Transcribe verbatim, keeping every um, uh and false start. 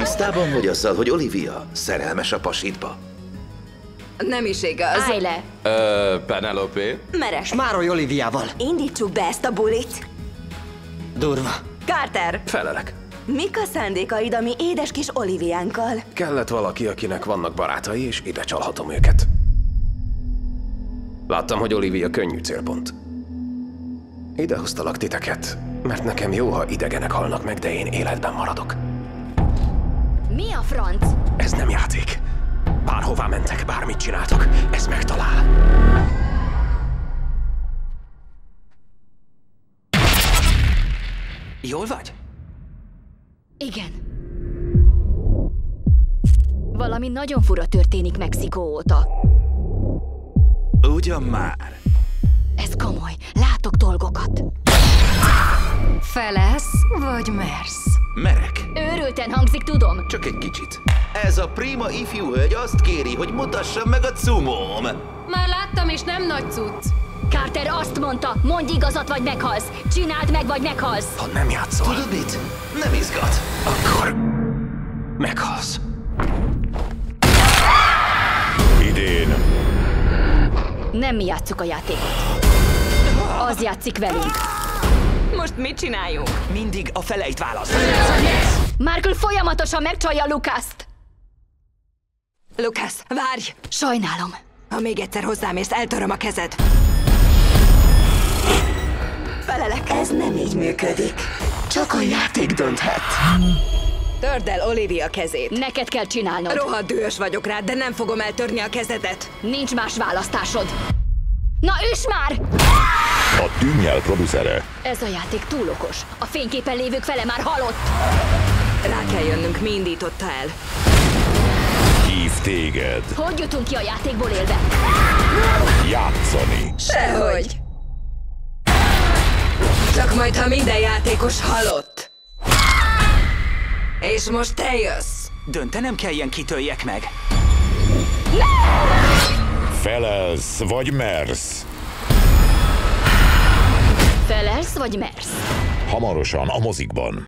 Tisztában vagy azzal, hogy Olivia szerelmes a pasidba? Nem is igaz. Állj le! Ö, Penelope? Meres. Mároly Oliviával. Indítsuk be ezt a bulit. Durva. Carter, Felelek. mik a szándékaid a mi édes kis Oliviánkkal? Kellett valaki, akinek vannak barátai, és ide csalhatom őket. Láttam, hogy Olivia könnyű célpont. Ide hoztalak titeket, mert nekem jó, ha idegenek halnak meg, de én életben maradok. Mi a franc? Ez nem játék. Bárhová mentek, bármit csináltok, ez megtalál. Jól vagy? Igen. Valami nagyon fura történik Mexikó óta. Ugyan már. Ez komoly. Látok dolgokat. Felesz vagy mersz? Merek. Őrülten hangzik, tudom. Csak egy kicsit. Ez a prima ifjú hölgy azt kéri, hogy mutassam meg a cumóm. Már láttam, és nem nagy cucc. Carter azt mondta, mondj igazat, vagy meghalsz. Csináld meg, vagy meghalsz. Ha nem játszol, Tudod mit? Nem izgat. akkor meghalsz. Idén Nem mi játsszuk a játékot. Az játszik velünk. Most mit csináljunk? Mindig a feleit választ. Markle folyamatosan megcsalja Lucast. Lucas, várj! Sajnálom. Ha még egyszer hozzámész, eltöröm a kezed. Felelek. Ez nem így működik. Csak a játék dönthet. Törd el Olivia kezét. Neked kell csinálnod. Rohadt dühös vagyok rád, de nem fogom eltörni a kezedet. Nincs más választásod. Na üss már! a Tűnnyel producere. Ez a játék túl okos. A fényképen lévők fele már halott. Rá kell jönnünk, mi indította el. Hív téged Hogy jutunk ki a játékból élve? játszani. Sehogy. Csak majd, ha minden játékos halott. És most te jössz. Döntenem kell, ilyen kitöljek meg. Felelsz vagy mersz. Felelsz vagy mersz? Hamarosan a mozikban.